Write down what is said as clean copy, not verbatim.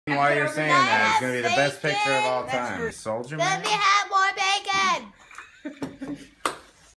Why you're saying that? It's gonna be the best picture of all time. Soldier Man. Let me have more bacon.